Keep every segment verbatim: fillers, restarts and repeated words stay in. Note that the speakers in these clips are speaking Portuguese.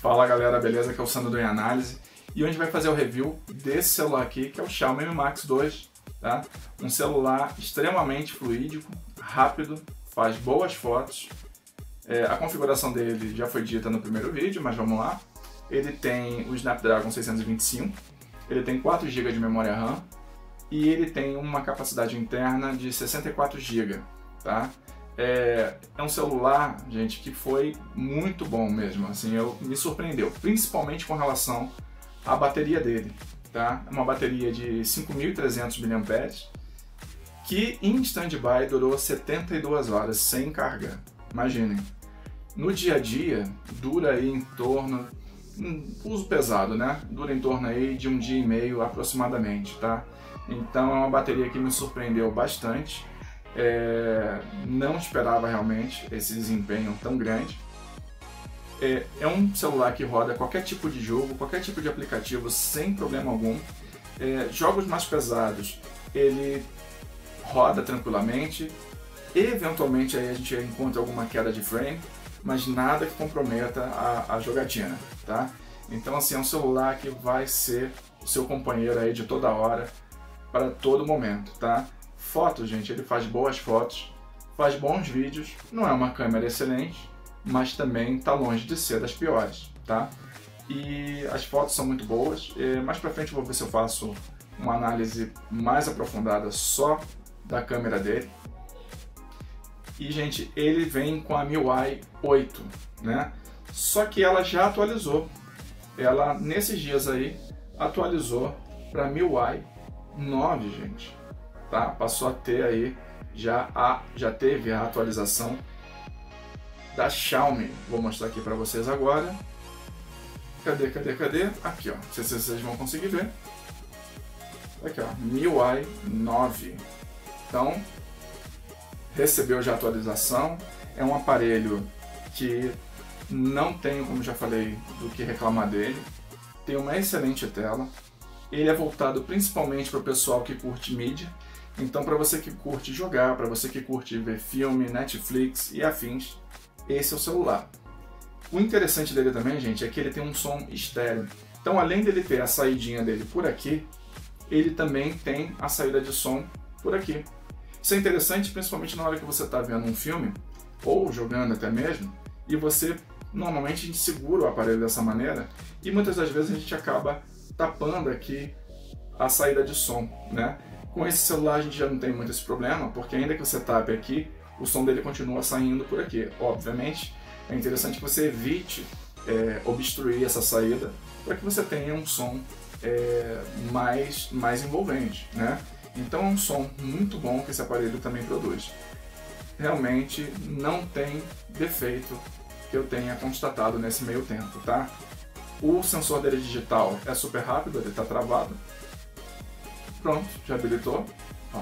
Fala galera, beleza? Aqui é o Sandro do Em Análise e hoje a gente vai fazer o review desse celular aqui, que é o Xiaomi Mi Max dois, tá? Um celular extremamente fluídico, rápido, faz boas fotos. É, a configuração dele já foi dita no primeiro vídeo, mas vamos lá. Ele tem o Snapdragon seiscentos e vinte e cinco, ele tem quatro gigas de memória RAM e ele tem uma capacidade interna de sessenta e quatro gigas, tá? É, é um celular, gente, que foi muito bom mesmo, assim, eu, me surpreendeu, principalmente com relação à bateria dele, tá? É uma bateria de cinco mil e trezentos miliampères-hora, que em stand-by durou setenta e duas horas sem carga. Imaginem, no dia a dia dura aí em torno, um uso pesado, né? Dura em torno aí de um dia e meio aproximadamente, tá? Então é uma bateria que me surpreendeu bastante. É, não esperava realmente esse desempenho tão grande. É, é um celular que roda qualquer tipo de jogo, qualquer tipo de aplicativo sem problema algum. É, jogos mais pesados ele roda tranquilamente. Eventualmente aí a gente encontra alguma queda de frame, mas nada que comprometa a, a jogatina, tá? Então assim, é um celular que vai ser o seu companheiro aí de toda hora, para todo momento, tá? Fotos, gente, ele faz boas fotos, faz bons vídeos, não é uma câmera excelente, mas também está longe de ser das piores, tá? E as fotos são muito boas, e mais pra frente eu vou ver se eu faço uma análise mais aprofundada só da câmera dele. E, gente, ele vem com a M I U I oito, né? Só que ela já atualizou, ela nesses dias aí atualizou para M I U I nove, gente. Tá? Passou a ter aí, já, a, já teve a atualização da Xiaomi. Vou mostrar aqui para vocês agora. Cadê, cadê, cadê? Aqui, ó. Não sei se vocês vão conseguir ver. Aqui, ó. M I U I nove. Então, recebeu já a atualização. É um aparelho que não tenho, como já falei, do que reclamar dele. Tem uma excelente tela. Ele é voltado principalmente para o pessoal que curte mídia. Então, para você que curte jogar, para você que curte ver filme, Netflix e afins, esse é o celular. O interessante dele também, gente, é que ele tem um som estéreo. Então, além dele ter a saidinha dele por aqui, ele também tem a saída de som por aqui. Isso é interessante, principalmente na hora que você está vendo um filme, ou jogando até mesmo, e você, normalmente, a gente segura o aparelho dessa maneira, e muitas das vezes a gente acaba tapando aqui a saída de som, né? Com esse celular a gente já não tem muito esse problema, porque ainda que você tape aqui, o som dele continua saindo por aqui. Obviamente, é interessante que você evite é, obstruir essa saída, para que você tenha um som é, mais, mais envolvente, né? Então é um som muito bom que esse aparelho também produz. Realmente não tem defeito que eu tenha constatado nesse meio tempo, tá? O sensor dele digital é super rápido, ele está travado. Pronto, já habilitou. Ó.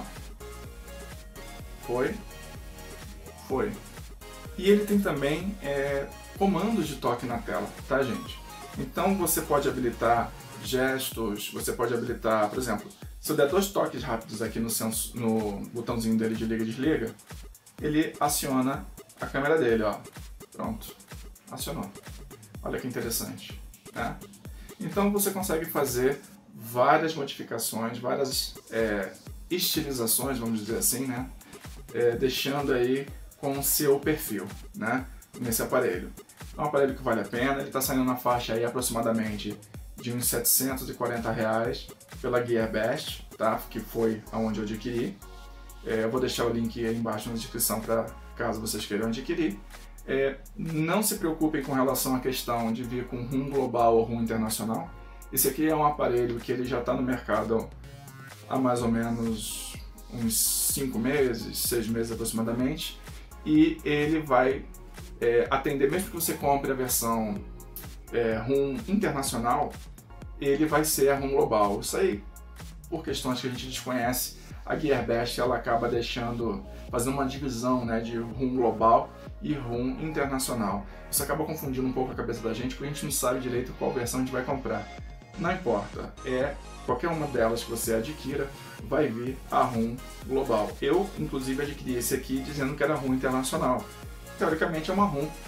Foi. Foi. E ele tem também é, comandos de toque na tela, tá, gente? Então você pode habilitar gestos, você pode habilitar, por exemplo, se eu der dois toques rápidos aqui no, sens no botãozinho dele de liga e desliga, ele aciona a câmera dele, ó. Pronto. Acionou. Olha que interessante, né? Então você consegue fazer várias modificações, várias é, estilizações, vamos dizer assim, né? É, deixando aí com o seu perfil, né? Nesse aparelho. É um aparelho que vale a pena, ele está saindo na faixa aí aproximadamente de uns setecentos e quarenta reais pela Gearbest, tá? Que foi aonde eu adquiri. É, eu vou deixar o link aí embaixo na descrição para caso vocês queiram adquirir. É, não se preocupem com relação à questão de vir com ROM global ou ROM internacional. Esse aqui é um aparelho que ele já está no mercado há mais ou menos uns cinco meses, seis meses aproximadamente, e ele vai é, atender, mesmo que você compre a versão é, ROM internacional, ele vai ser a ROM global. Isso aí, por questões que a gente desconhece, a Gearbest ela acaba deixando, fazendo uma divisão, né, de ROM global e ROM internacional. Isso acaba confundindo um pouco a cabeça da gente, porque a gente não sabe direito qual versão a gente vai comprar. Não importa, é qualquer uma delas que você adquira, vai vir a ROM global. Eu, inclusive, adquiri esse aqui dizendo que era ROM internacional. Teoricamente é uma ROM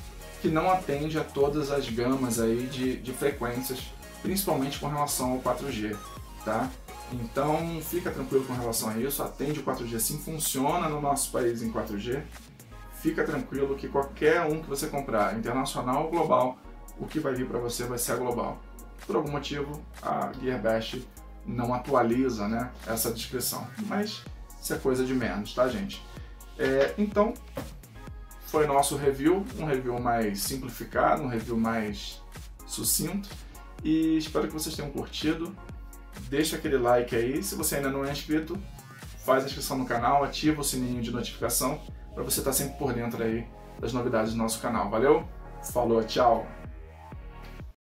que não atende a todas as gamas aí de, de frequências, principalmente com relação ao quatro G, tá? Então fica tranquilo com relação a isso, atende o quatro G sim, funciona no nosso país em quatro G. Fica tranquilo que qualquer um que você comprar, internacional ou global, o que vai vir para você vai ser a global. Por algum motivo, a Gearbest não atualiza, né, essa descrição, mas isso é coisa de menos, tá, gente? É, então, foi nosso review, um review mais simplificado, um review mais sucinto, e espero que vocês tenham curtido. Deixa aquele like aí, se você ainda não é inscrito, faz a inscrição no canal, ativa o sininho de notificação para você estar sempre por dentro aí das novidades do nosso canal. Valeu? Falou, tchau!